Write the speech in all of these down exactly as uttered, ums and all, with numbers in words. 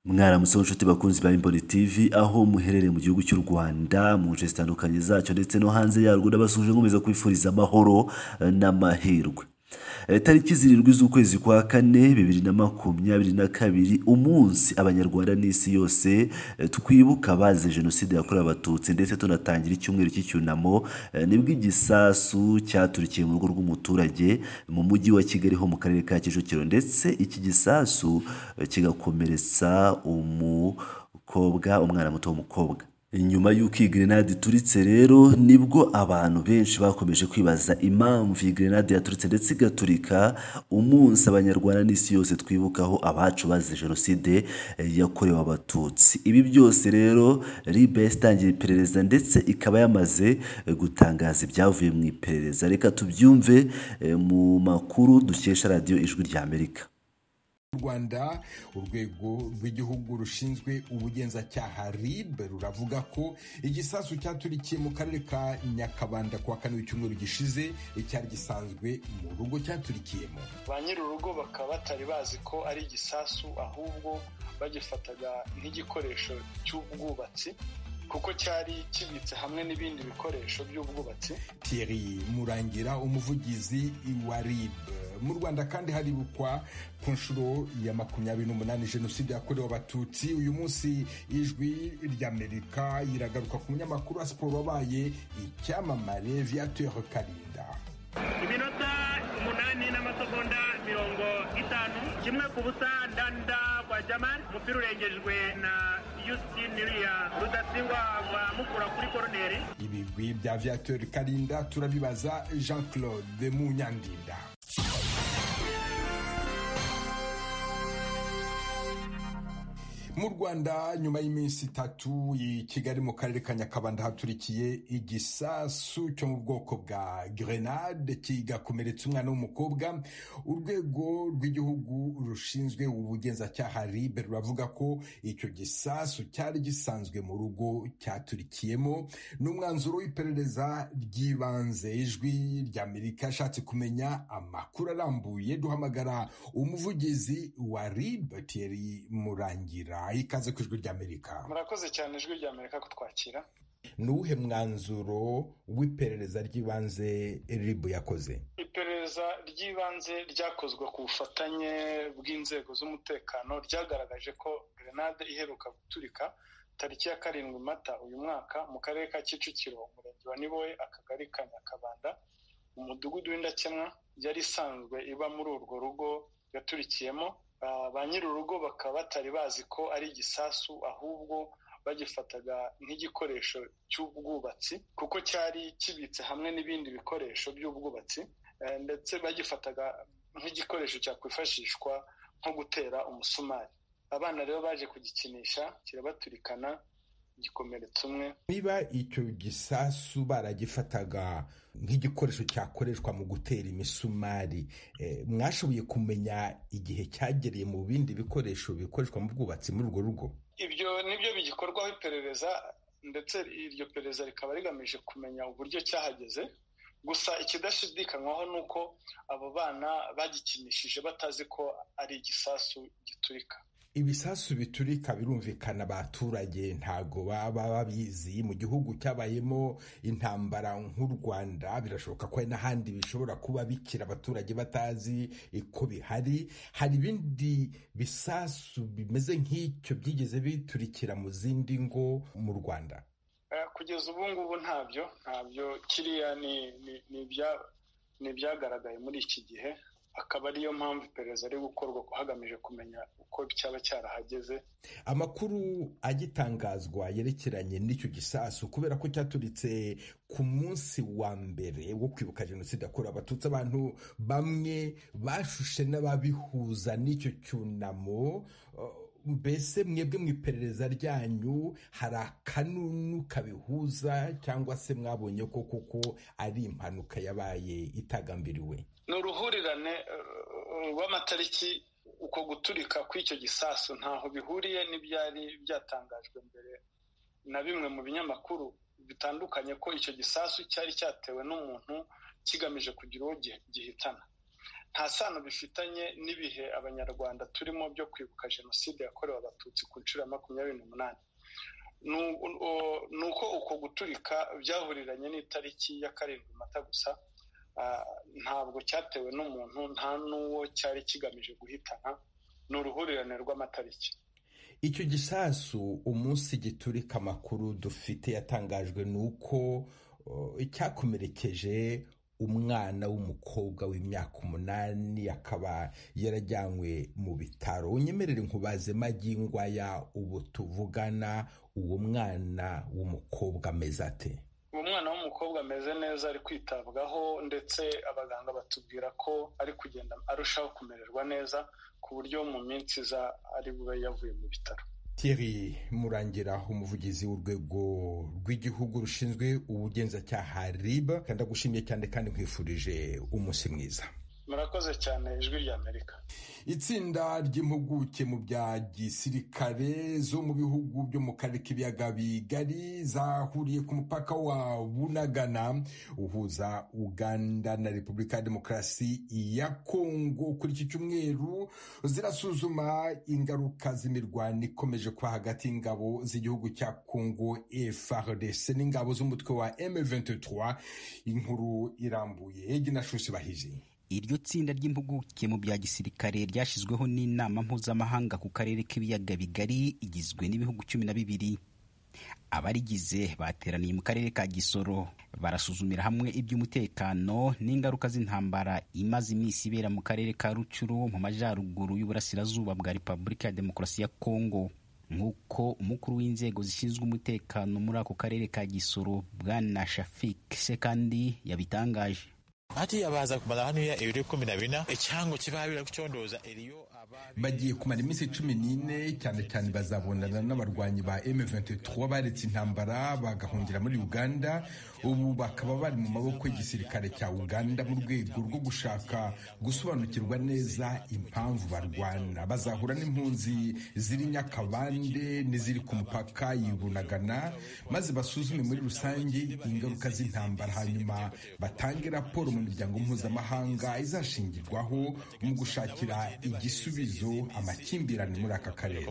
Mwaramutse inshuti bakunzi ba Imboni T V aho muherereye mu gihugu cy'u Rwanda mu nce zitandukanye zacyo ndetse no hanze yarwo, ndabasuje nkomeza kwifuriza amahoro eh, n'amahirwe. Eh, tariki zirindwi z'ukwezi kwa kane bibiri na makumyabiri na kabiri, umunsi abanyarwanda n'isi yose eh, twibuka abazize jenoside yakorewe abatutsi ndetse tunatangira icyumweru cy'icyunamo, eh, nibwo igisasu cyaturikiye mu rugo rw'umuturage mu mujyi wa Kigali ho mu karere ka Kicukiro, ndetse iki gisasu eh, kigakomeretsa umukobwa umwana muto w'umukobwa. Nyuma y'uko iyi grenade ituritse rero nibwo abantu benshi bakomeje kwibaza impamvu iyi grenade yaturitse ndetse igaturika umunsi abanyarwanda n'isi yose twibukaho abacu bazize jenoside eh, yakorewe abatutsi. Ibi byose rero R I B yahise itangira iperereza ndetse ikaba yamaze eh, gutangaza ibyavuye mu iperereza. Reka tubyumve eh, mu makuru dukesha radiyo Ijwi ry'Amerika. Rwanda, urwego rw'igihugu rushinzwe ubugenzacyaha R I B ruravuga ko igisasu cyaturikiye mu karere ka Nyakabanda kuwa kane w'icyumweru gishize cyari gisanzwe mu rugo cyaturikiyemo. Ba nyir'urugo bakaba batari bazi ko ari igisasu, ahubwo bagifataga nk'igikoresho cy'ubwubatsi kuko cyari kibitse hamwe n'ibindi bikoresho by'ubwubatsi. Thierry Murangira, umuvugizi wa R I B. Mu Rwanda kandi haribukwa ku nshuro ya makumyabiri n'umunani jenoside yakorewe abatutsi. Uyu munsi Ijwi ry'Amerika iragaruka ku munyamakuru wa siporo wabaye icyamamare Viateur Kalinda. Iminota umunani n'amasegonda mirongo itanu, kimwe ku busa Ndanda kwa Jamal, umupira urengejwe na Justin Niria Rudatsingwa wa mukura kuri koroneri. Ibigwi bya Viateur Kalinda turabibaza Jean-Claude Munyandinda. Mu Rwanda, nyuma y'iminsi itatu i Kigali mu karere ka Nyakabanda haturikiye igisasu cyo mu bwoko bwa grenade kigakomeretsa umwana w'umukobwa. Urwego rw'igihugu rushinzwe ubugenzacyaha R I B ruravuga ko icyo gisasu cyari gisanzwe mu rugo cyaturikiyemo. N'umwanzuro w'iperereza ry'ibanze. Ijwi ry'Amerika ashatse kumenya amakuru arambuye, duhamagara umuvugizi wa R I B Thierry Murangira. Ikaze ku Ijwi ry'Amerika. Murakoze cyane Ijwi ry'Amerika kutwakira. Nuhe mwanzuro w'iperereza ry'ibanze R I B yakoze? Iperereza ry'ibanze ryakozwe ku bufatanye bw'inzego z'umutekano ryagaragaje ko grenade iheruka guturika tariki ya karindwi Mata uyu mwaka mu karere ka Kicukiro, umurenge wa Niboye, akagari ka Nyakabanda, umudugudu w'Indakemwa, yari isanzwe iba muri urwo rugo yaturikiyemo. Ba nyir'urugo bakaba batari bazi ko ari igisasu, ahubwo bagifataga nk'igikoresho cy'ubwubatsi kuko cyari kibitse hamwe n'ibindi bikoresho by'ubwubatsi, ndetse bagifataga nk'igikoresho cyakwifashishwa nko gutera umusumari. Abana rero baje kugikinisha kirabaturikana, gikomeretsa umwe. Niba icyo gisasu baragifataga nk'igikoresho cyakoreshwa mu gutera imisumari, eh, mwashoboye kumenya igihe cyagereye mu bindi bikoresho bikoreshwa mu bwubatsi muri urwo rugo? Ibyo nibyo bigikorwaho iperereza, ndetse iryo perereza rikaba rigamije kumenya uburyo cyahageze. Gusa ikidashidikanywaho ni uko abo bana bagikinishije batazi ko ari igisasu giturika. Ibisasu biturika birumvikana, abaturage ntago baba babizi. Mu gihugu cyabayemo intambara nk'u Rwanda birashoboka ko n'ahandi bishobora kuba bikira abaturage batazi ko bihari. Hari ibindi bisasu bimeze nk'icyo byigeze biturikira mu zindi ngo mu Rwanda? Kugeza ubu ngubu ntabyo ntabyo kiriya ni ni ibyagaragaye muri iki gihe, akaba ariyo mpamvu iperereza ari gukorwa hagamije kumenya uko cyaba cyarahageze. Amakuru agitangazwa yerekeranye n'icyo gisasu, kubera ko cyaturitse ku munsi wa mbere wo kwibuka jenoside yakorewe abatutsi, abantu bamwe bashushe n'ababihuza n'icyo cyunamo. Mbese mwebwe mu iperereza ryanyu hari akanunu kabihuza, cyangwa se mwabonye ko koko ari impanuka yabaye itagambiriwe? Ni uruhurirane rw'amatariki. Uko guturika kw'icyo gisasu ntaho bihuriye n'ibyari byatangajwe mbere na bimwe mu binyamakuru bitandukanye ko icyo gisasu cyari cyatewe n'umuntu kigamije kugira uwo gihitana. nta sano bifitanye n'ibihe abanyarwanda turimo byo kwibuka jenoside yakorewe abatutsi ku nshuro ya makumyabiri n'umunani. ni uko uko guturika byahuriranye n'itariki ya karindwi Mata gusa, ntabwo cyatewe n'umuntu, nta n'uwo cyari kigamije guhitana, ni uruhurirane rw'amatariki. Icyo gisasu umunsi giturika, amakuru dufite yatangajwe ni uko cyakomerekeje umwana w'umukobwa w'imyaka umunani, akaba yarajyanywe mu bitaro. Unyemerere nkubaze magingo aya ubu tuvugana, uwo mwana w'umukobwa ameze ate? Uwo mwana w'umukobwa ameze neza, ari kwitabwaho, ndetse abaganga batubwira ko ari kugenda arushaho kumererwa neza ku buryo mu minsi iza ari bube yavuye mu bitaro. Thierry Murangira, umuvugizi w'urwego rw'igihugu rushinzwe ubugenzacyaha R I B, kandi agushimiye cyane kandi nkwifurije umunsi mwiza. Murakoze cyane Ijwi ry'Amerika. Itsinda ry'impuguke mu bya gisirikare zo mu bihugu byo mu karere k'ibiyaga bigari zahuriye ku mupaka wa Bunagana uhuza Uganda na Repubulika ya Demokarasi ya Kongo kuri iki cyumweru, zirasuzuma ingaruka z'imirwano ikomeje kuba hagati y'ingabo z'igihugu cya Kongo F A R D C n'ingabo z'umutwe wa M vingt-trois. Inkuru irambuye Egina Shushi Bahiji. Iryo tsinda ry'impuguke mu bya gisirikare ryashyizweho n'inama mpuzamahanga ku karere k'ibiyaga bigari igizwe n'ibihugu cumi na bibiri. Abarigize bateraniye mu karere ka Gisoro, barasuzumira hamwe iby'umutekano n'ingaruka z'intambara imaze iminsi ibera mu karere ka Rucuru mu majyaruguru y'uburasirazuba bwa Repubulika ya Demokarasi ya Kongo. Nk'uko umukuru w'inzego zishinzwe umutekano muri ako karere ka Gisoro, Bwana Shafik Sekandi, yabitangaje. Ati yabaza kumara hano ya ibiro kumi na bine icyango kibabira kucondoza eriyo bagiye kumara iminsi cumi n'ine, cyane cyane bazabonana n'abarwanyi ba M vingt-trois baretse intambara bagahungira muri Uganda. Ubu bakaba bari mu maboko y'igisirikare cya Uganda mu rwego rwo gushaka gusobanukirwa neza impamvu barwana. Bazahura n'impunzi ziri Nyakabande n'iziri ku mupaka y'Ibunagana, maze basuzume muri rusange ingaruka z'intambara, hanyuma batange raporo mu miryango mpuzamahanga izashingirwaho mu gushakira igisubizo amakimbirane muri aka karere.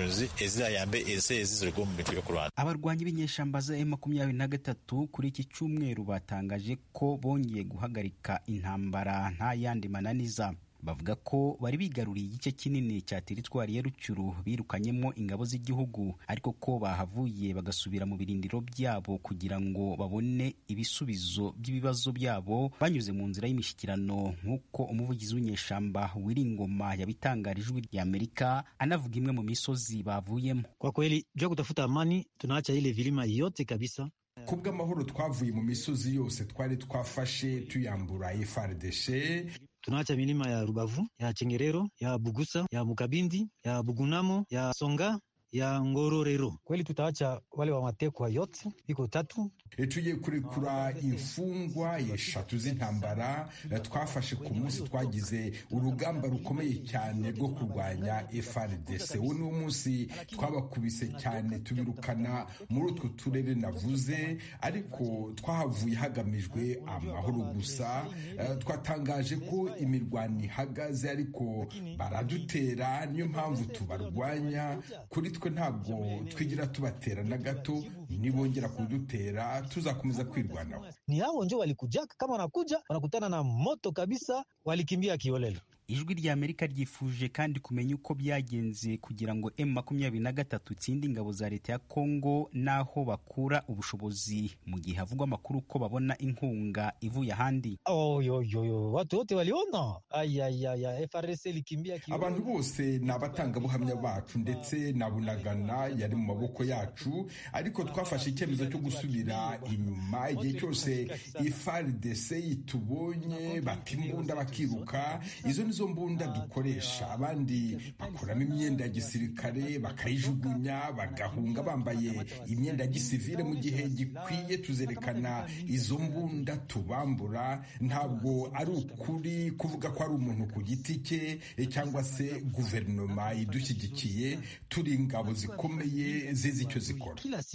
Abarwanyi b'inyeshyamba za M makumyabiri na gatatu kuri iki cyumweru batangaje ko bongeye guhagarika intambara nta yandi mananiza. Bavuga ko bari bigaruriye igice kinini cya teritwari ya Rucuru birukanyemo ingabo z'igihugu, ariko ko bahavuye bagasubira mu birindiro byabo kugira ngo babone ibisubizo by'ibibazo byabo banyuze mu nzira y'imishyikirano, nk'uko umuvugizi w'inyeshamba Wiringoma yabitangarije Ijwi ry'Amerika, anavuga imwe mu misozi bavuyemo. Kwa kweli jua kutafuta amani, tunaacha ile vilima yote kabisa. Kubwa mahoro twavuye mu misozi yose twari twafashe tuyambura F A R D C. Tunaacha milima ya Rubavu, ya Chengerero, ya Bugusa, ya Mukabindi, ya Bugunamo, ya Songa, ya Ngororero. Kweli tutaacha wale wa matekwa yote iko tatu. Tugiye kurekura imfungwa eshatu z'intambara twafashe ku munsi twagize urugamba rukomeye cyane rwo kurwanya F A R D C. Uwo ni umunsi twabakubise cyane tubirukana muri utwo turere navuze, ariko twahavuye hagamijwe amahoro gusa. Twatangaje ko imirwano ihagaze, ariko baradutera, niyo mpamvu tubarwanya. Kuri twe ntabwo twigira tubatera na gato, nibongera kudutera tuzakomeza kwirwanaho. Ni hao ndio walikuja, kama wanakuja wanakutana na moto kabisa, walikimbia kiolela. Ijwi ry'Amerika ryifuje kandi kumenya uko byagenze kugira ngo M makumyabiri na gatatu itsinde ingabo za leta ya Kongo naho bakura ubushobozi, mu gihe havugwa amakuru ko babona inkunga ivuye ahandi. Oh yo yo yo, watu wote waliona ayaya F A R D C likimbia kiolela. Abantu bose nabatanga buhamya bacu, ndetse na Bunagana yari mu maboko yacu, ariko twafashe icyemezo cyo gusubira inyuma. Igihe cyose F A R D C itubonye batimbunda bakiruka, izo nizo mbunda dukoresha. Abandi bakuramo imyenda ya gisirikare bakayijugunya bagahunga bambaye imyenda ya gisivile. Mu gihe gikwiye tuzerekana izo mbunda tubambura. Ntabwo ari ukuri kuvuga ko ari umuntu ku giti cye cyangwa se guverinoma idushyigikiye. Turi ingabo zikomeye zizi icyo zikora. Kila siku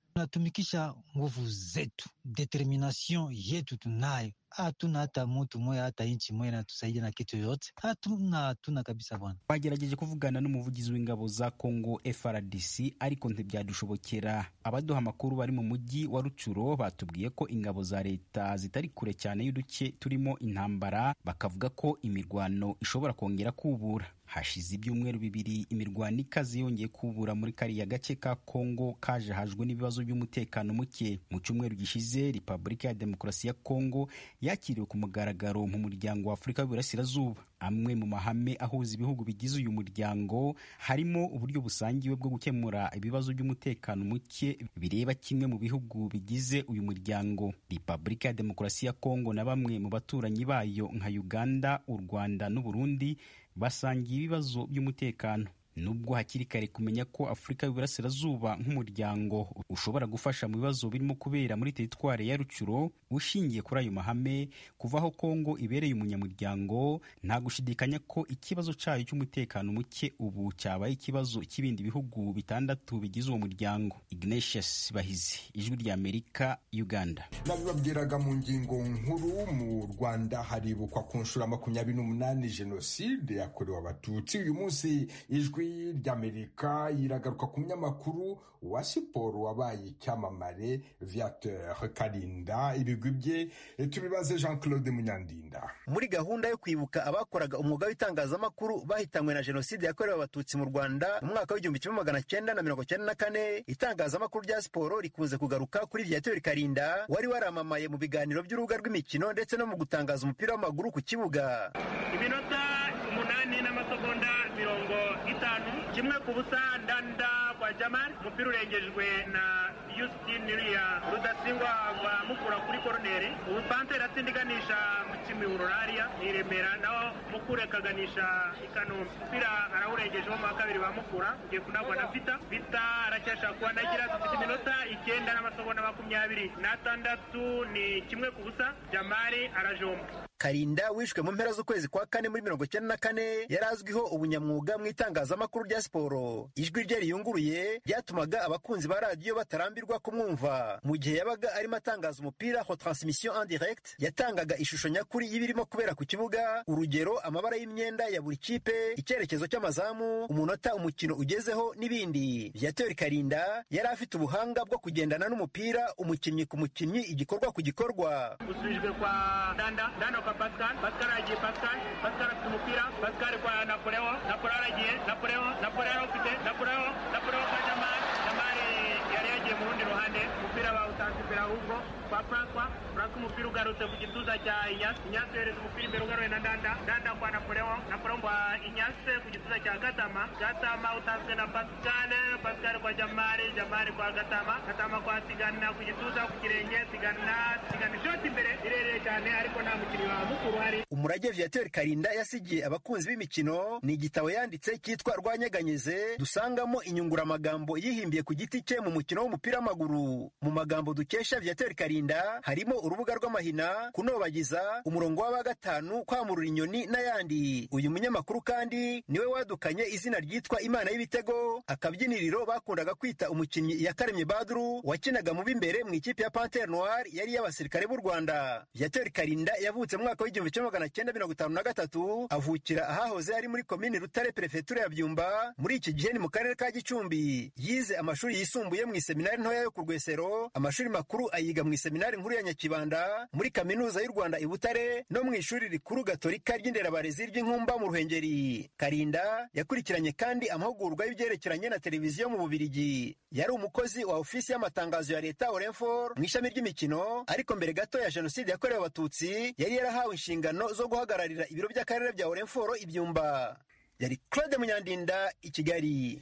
Tunatumikisha nguvu zetu, determination yetu tunayo. Hatuna hata mtu moya hata inchi moya natusaidia na kitu yote. Hatuna hatuna kabisa bwana. Bagerageje kuvugana n'umuvugizi w'ingabo za Congo F R D C ariko ntibyadushobokera. Abaduha amakuru bari mu mujyi wa Rucuro batubwiye ko ingabo za leta zitari kure cyane y'uduce turimo intambara, bakavuga ko imirwano ishobora kongera kubura. Hashize ibyumweru bibiri imirwano ikaze yongeye kubura muri kariya gace ka Congo kaje hajwe n'ibibazo by'umutekano muke. Mu cyumweru gishize Repubulika ya Demokarasi ya Congo yakiriwe ku mugaragaro mu muryango wa Afurika y'Uburasirazuba. Amwe mu mahame ahuza ibihugu bigize uyu muryango harimo uburyo busangiwe bwo gukemura ibibazo by'umutekano muke bireba kimwe mu bihugu bigize uyu muryango. Repubulika ya Demokarasi ya Congo na bamwe mu baturanyi bayo nka Uganda, u Rwanda n'u Burundi basangiye ibibazo by'umutekano. Nubwo hakiri kare kumenya ko Afurika y'Uburasirazuba nk'umuryango ushobora gufasha mu bibazo birimo kubera muri teritwari ya Rucuro, ushingiye kuri ayo mahame, kuva aho Kongo ibereye umunyamuryango, nta gushidikanya ko ikibazo cyayo cy'umutekano muke ubu cyabaye ikibazo cy'ibindi bihugu bitandatu bigize uwo muryango. Ignatius Bahizi, Ijwi rya Amerika, Uganda. Nabibabwiraga mu ngingo nkuru, mu Rwanda haribukwa ku nshuro makumyabiri n'umunani jenoside yakorewe Abatutsi. Uyu munsi Ijwi ry'Amerika iragaruka ku munyamakuru wa siporo wabaye icyamamare Viateur Kalinda. Ibigwi bye tubibaze Jean-Claude Munyandinda. Muri gahunda yo kwibuka abakoraga umwuga w'itangazamakuru bahitanywe na jenoside yakorewe Abatutsi mu Rwanda mu mwaka w'igihumbi kimwe magana cyenda na mirongo cyenda na kane, itangazamakuru rya siporo rikunze kugaruka kuri Viateur Kalinda wari waramamaye mu biganiro by'urubuga rw'imikino ndetse no mu gutangaza umupira w'amaguru ku kibuga. Iminota umunani n'amasegonda mirongo itanu, kimwe ku busa ndanda kwa Jamal, umupira urengejwe na Justin Ria Rudatsingwa wa mukura kuri corner. Ubu Panther atsindiganisha mu Kimihururaria i Remera, naho Mukura kaganisha Ikanombe. Umupira arawurengeje mu kabiri wa Mukura ugiye kunagwa na Vita. Vita aracyashaka kuanagira dufite iminota icyenda n'amasegonda makumyabiri n'atandatu, ni kimwe ku busa Jamal arajomba. Kalinda wishwe mu mpera z'ukwezi kwa kane muri mirongo cyenda na kane yarazwiho ubunyamwuga mu itangazamakuru rya siporo. Ijwi rye riyunguruye ryatumaga abakunzi ba radiyo batarambirwa kumwumva. Mu gihe yabaga arimo atangaza umupira ho transmission en direct, yatangaga ishusho nyakuri y'ibirimo kubera ku kibuga, urugero amabara y'imyenda ya buri kipe, icyerekezo cy'amazamu, umunota umukino ugezeho n'ibindi. Viateur Kalinda yari afite ubuhanga bwo kugendana n'umupira, umukinnyi ku mukinnyi, igikorwa ku gikorwa. Usubijwe kwa Danda, Danda kwa Pascal, Pascal agiye Pascal, Pascal afite umupira, Pascal kwa Napoleon, Napoleon agiye, Napoleon, Napoleon ufite, Napoleon, Napoleon kwa Jamal, Jamal yari yagiye mu rundi ruhande, umupira bawutanze imbere ahubwo kwa Francois, Francois umupira ugarutse ku gituza cya Inyasi, Inyasi yohereza umupira imbere ugaruye na Danda, Danda kwa Napoleon, Napoleon kwa Inyasi ku gituza cya Gatama, Gatama utanzwe na Pascal, Pascal kwa Jamal, Jamal kwa Gatama, Gatama kwa Sigana ku gituza ku kirenge, Sigana, Sigana shoti imbere irereye cyane ariko nta mukinnyi wa Mukuru hari. Umurage Viateur Kalinda yasigiye abakunzi b'imikino ni igitabo yanditse cyitwa Rwanyeganyeze, dusangamo inyunguramagambo yihimbiye ku giti cye mu mukino w'umupira w'amaguru. Mu magambo dukesha Viateur Kalinda harimo urubuga rw'amahina, kunobagiza, umurongo w'aba gatanu, kwamurura inyoni n'ayandi. Uyu munyamakuru kandi niwe wadukanye izina ryitwa Imana y'ibitego, akabyiniriro bakundaga kwita umukinnyi Yakaremye Badru wakinaga mu b'imbere mu ikipe ya Panthère Noire yari y'abasirikare b'u Rwanda. Viateur Kalinda yavutse mu mwaka w'igihumbi kimwe magana cyenda mirongo itanu na gatatu, avukira ahahoze ari muri komini Rutare Perefetura ya Byumba, muri iki gihe ni mu karere ka Gicumbi. Yize amashuri yisumbuye mu iseminari ntoya yo ku Rwesero, amashuri makuru ayiga mu iseminari nkuru ya Nyakibanda, muri kaminuza y'u Rwanda i Butare no mu ishuri rikuru gatolika ry'inderabarezi ry'Inkumba mu Ruhengeri. Kalinda yakurikiranye kandi amahugurwa y'ibyerekeranye na televiziyo mu Bubiligi. Yari umukozi wa ofisi y'amatangazo ya leta Orenfor mu ishami ry'imikino, ariko mbere gato ya jenoside yakorewe Abatutsi yari yarahawe inshingano zo guhagararira ibiro by'akarere bya Orenforo i Byumba. Yari Claude Munyandinda i Kigali.